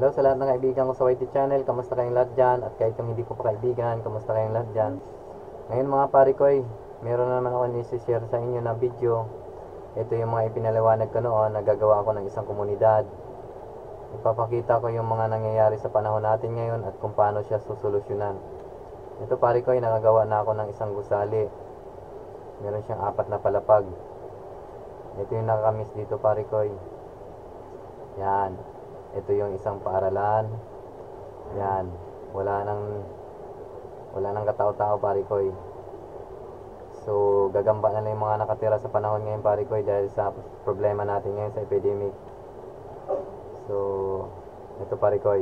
Hello sa lahat ng kaibigan ko sa YT channel, kamusta kayong lahat dyan? At kahit yung hindi ko pa kaibigan, kamusta kayong lahat dyan? Ngayon mga pare ko meron na naman ako ni-share sa inyo na video. Ito yung mga ipinaliwanag ko noon, nagagawa ako ng isang komunidad. Ipapakita ko yung mga nangyayari sa panahon natin ngayon at kung paano siya susolusyonan. Ito pare ko nakagawa na ako ng isang gusali. Meron siyang 4 na palapag. Ito yung nakakamiss dito pare ko. Yan. Ito yung isang paaralan. Yan. Wala nang katao-tao pare ko. So, gagamba na lang yung mga nakatira sa panahon ngayon pare ko dahil sa problema natin ngayon sa epidemic. So, ito pare ko.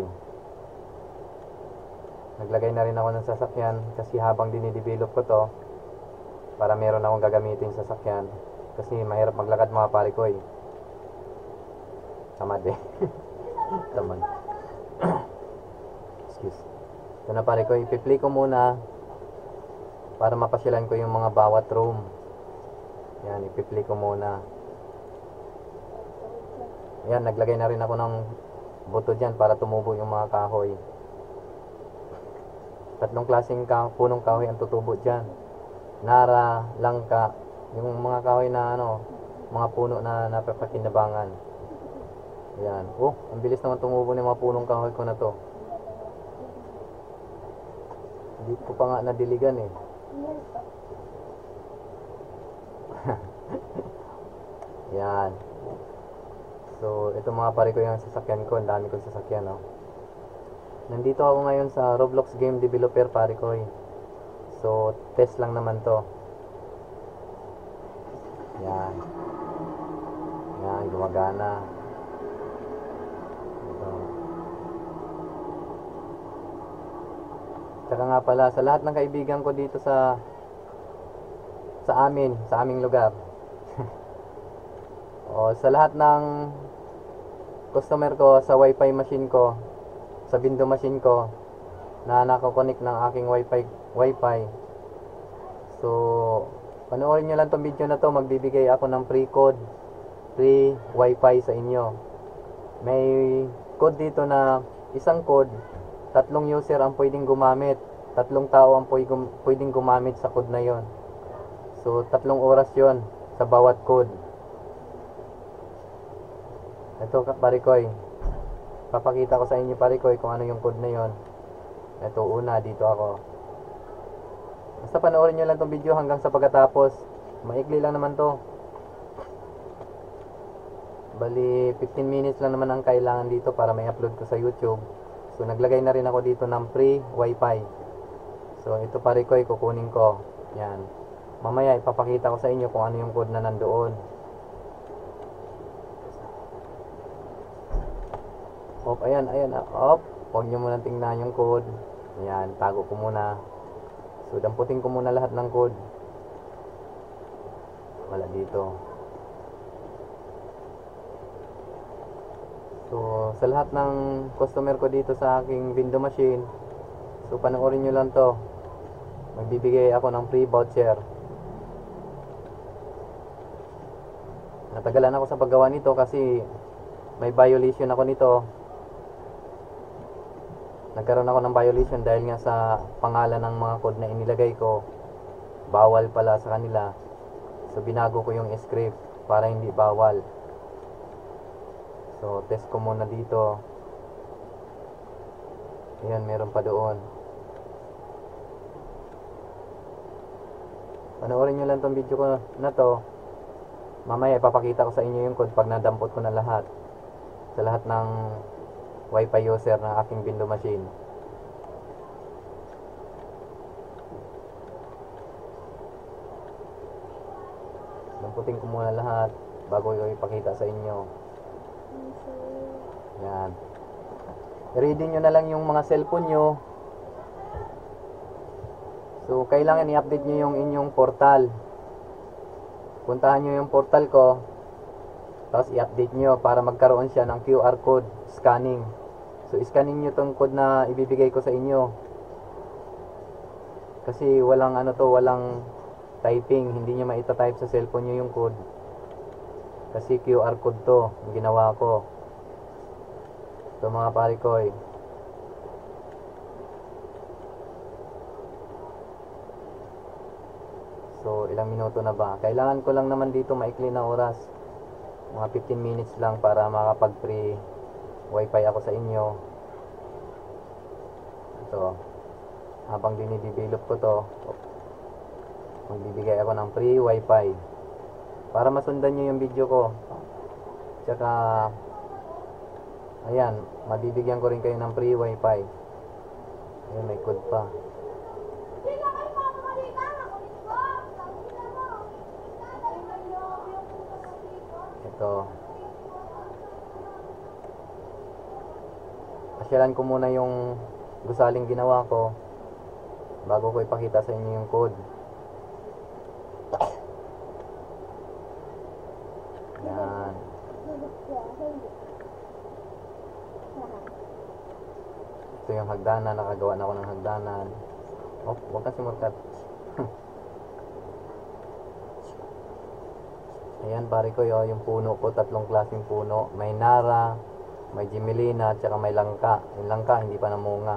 Naglagay na rin ako ng sasakyan kasi habang dinidevelop ko to, para meron akong gagamitin sa sasakyan. Kasi mahirap maglakad mga pare ko. Tamad Tamad. Excuse. Ito na pare ko, ipi-play ko muna para mapasyalan ko yung mga bawat room. Yan, ipi-play ko muna. Yan, naglagay na rin ako ng buto dyan para tumubo yung mga kahoy. 3 klaseng punong kahoy ang tutubo dyan. Nara, langka, yung mga kahoy na mga puno na napapakinabangan. Yan. Oh, ang bilis naman tumubo ng mga punong kahoy ko na to. Hindi ko pa nga nadiligan Yan. So, ito mga pare ko yung sasakyan ko. Ang dami kong sasakyan, Nandito ako ngayon sa Roblox Game Developer pare ko. So, test lang naman to. Yan. Yan, gumagana. Tsaka nga pala, sa lahat ng kaibigan ko dito sa aming lugar. O, sa lahat ng customer ko sa wifi machine ko, sa window machine ko, na nakakonect ng aking wifi. So, panoorin nyo lang tong video na to, magbibigay ako ng free wifi sa inyo. May code dito na isang code, 3 user ang pwedeng gumamit. 3 tao ang pwedeng gumamit sa code na yon. So, 3 oras yon sa bawat code. Ito pare ko papakita ko sa inyo pare ko kung ano yung code na yon. Ito una, dito ako. Basta panoorin nyo lang tong video hanggang sa pagkatapos. Maikli lang naman to. Bali, 15 minutes lang naman ang kailangan dito para may upload ko sa YouTube. So, naglagay na rin ako dito ng free wifi. So, ito pare ko kukunin ko. Yan. Mamaya, ipapakita ko sa inyo kung ano yung code na nandoon. Op, ayan. Op. Huwag nyo muna tingnan yung code. Ayan, tago ko muna. So, damputin ko muna lahat ng code. Wala dito. So, sa lahat ng customer ko dito sa aking window machine, so panoorin nyo lang to. Magbibigay ako ng free voucher. Natagalan ako sa paggawa nito kasi may violation ako nito. Nagkaroon ako ng violation dahil nga sa pangalan ng mga code na inilagay ko, bawal pala sa kanila. So, binago ko yung script para hindi bawal. So, test ko muna dito. Ayan, meron pa doon. Panoorin nyo lang tong video ko na to. Mamaya ipapakita ko sa inyo yung code pag nadampot ko na lahat. Sa lahat ng wifi user ng aking window machine. Damputin ko muna lahat bago ko ipakita sa inyo. Yan. I-ready nyo na lang yung mga cellphone nyo. So, kailangan i-update nyo yung inyong portal. Puntahan nyo yung portal ko. Tapos i-update nyo para magkaroon siya ng QR code scanning. So, scanning nyo tong code na ibibigay ko sa inyo. Kasi walang walang typing. Hindi nyo maita-type sa cellphone nyo yung code. Kasi QR code to, yung ginawa ko. Ito mga pare ko eh. So ilang minuto na ba? Kailangan ko lang naman dito maikli na oras. Mga 15 minutes lang para makapag free wifi ako sa inyo. Ito. Habang dinidevelop ko to, magbibigay ako ng free wifi para masundan nyo yung video ko. Tsaka ayan, mabibigyan ko rin kayo ng free wifi. Ayun, may code pa. Ito. Pasyalan ko muna yung gusaling ginawa ko bago ko ipakita sa inyo yung code. Yan. Ito yung hagdanan, nakagawa na ako ng hagdanan. Oh, huwag kang simurkat. Ayan pare ko, yung puno ko, 3 klaseng puno. May nara, may gimelina, at saka may langka. Yung langka hindi pa namunga.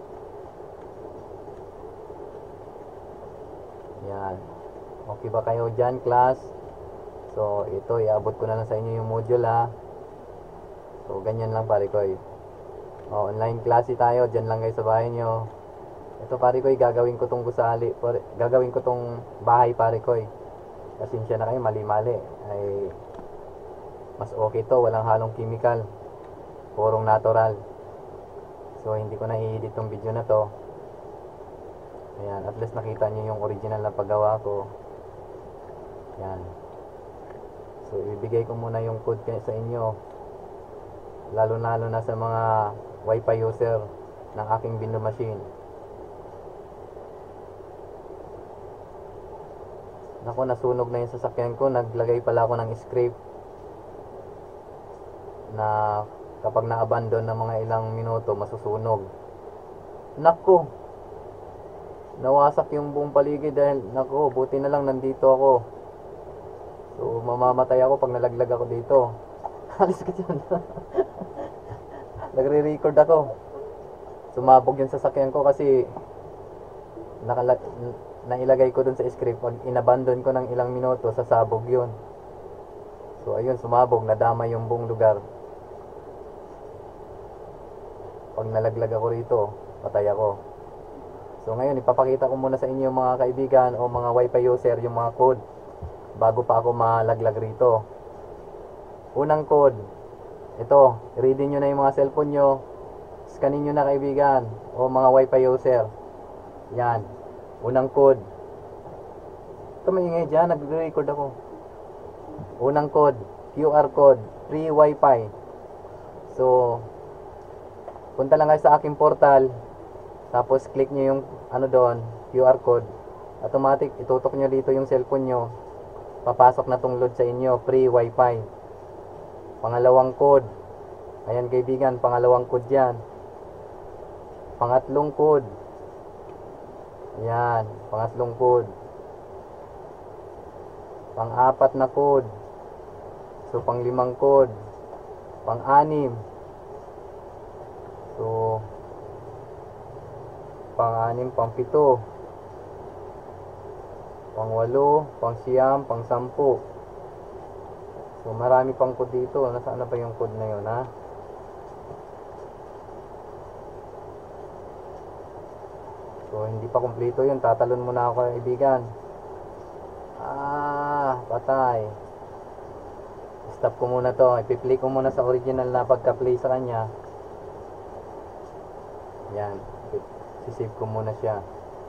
Yan. Okay ba kayo dyan, class? So, ito, iabot ko na lang sa inyo yung module, ha. So, ganyan lang pare ko. Online klase tayo, dyan lang kayo sa bahay nyo. Ito pare ko, gagawin ko tong gusali. Gagawin ko tong bahay pare ko. Pasensya na kayo, mali-mali. Ay, mas okay to, walang halong chemical. Purong natural. So, hindi ko na i-edit tong video na to. Ayan, at least nakita nyo yung original na paggawa ko. Ayan. So, ibibigay ko muna yung code sa inyo. Lalo-lalo na sa mga Wi-Fi user ng aking Bino machine. Naku, nasunog na yung sasakyan ko. Naglagay pala ako ng script na kapag na-abandon ng mga ilang minuto, masusunog. Naku, nawasak yung buong paligid dahil, naku, buti na lang nandito ako. So, mamamatay ako pag nalaglag ako dito. Alis ka dyan. Nagre-record ako. Sumabog yung sasakyan ko kasi nailagay ko dun sa script. Pag inabandon ko ng ilang minuto, sasabog yun. So, ayun, sumabog. Nadama yung buong lugar. Pag nalaglag ako rito, patay ako. So, ngayon, ipapakita ko muna sa inyo mga kaibigan o mga Wi-Fi user yung mga code bago pa ako malaglag rito. Unang code, ito, reading nyo na yung mga cellphone nyo, scanin nyo na kaibigan, o mga Wi-Fi user. Yan, unang code. Ito maingay dyan, nag-record ako. Unang code, QR code, free Wi-Fi. So, punta lang kayo sa aking portal, tapos click nyo yung ano doon, QR code. Automatic, itutok nyo dito yung cellphone nyo, papasok na tong load sa inyo, free Wi-Fi. Pangalawang code. Ayan kaibigan, pangalawang code yan. Pangatlong code. Ayan, pangatlong code. Pang-apat na code. So, pang-limang code. Pang-anim. So, pang-anim, pang-pito. Pang-walo, pang-siyam, pang-sampu. So, marami pang code dito. Nasaan na ba yung code na yun, ha? So, hindi pa kumpleto yun. Tatalon muna ako, kaibigan. Patay. Stop ko muna to. Ipi-play ko muna sa original na pagka-play sa kanya. Yan. Sisave ko muna siya.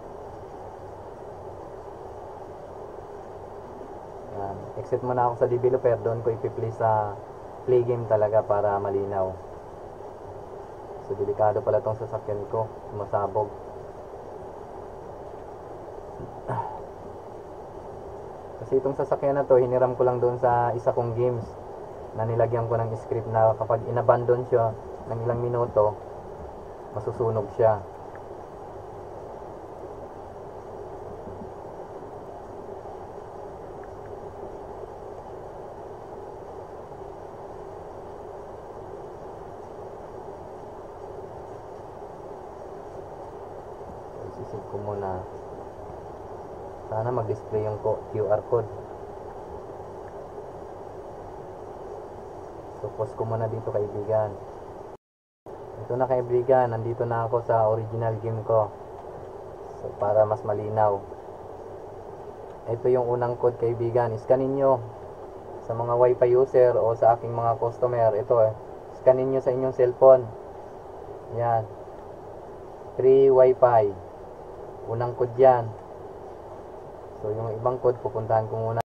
Yan. Exit muna ako sa developer. Doon ko ipi-play sa play game talaga para malinaw. So, delikado pala tong sasakyan ko. Sumasabog. Kasi itong sasakyan na to, hiniram ko lang doon sa isa kong games na nilagyan ko ng script na kapag inabandon siya ng ilang minuto, masusunog siya. Set ko muna. Sana mag-display yung QR code. So post ko muna dito kaibigan. Ito na kaibigan, nandito na ako sa original game ko. So para mas malinaw. Ito yung unang code kaibigan. Scanin nyo sa mga wifi user o sa aking mga customer. Ito scanin nyo sa inyong cellphone. Yan. Free wifi. Unang code yan. So yung ibang code pupuntahan ko muna.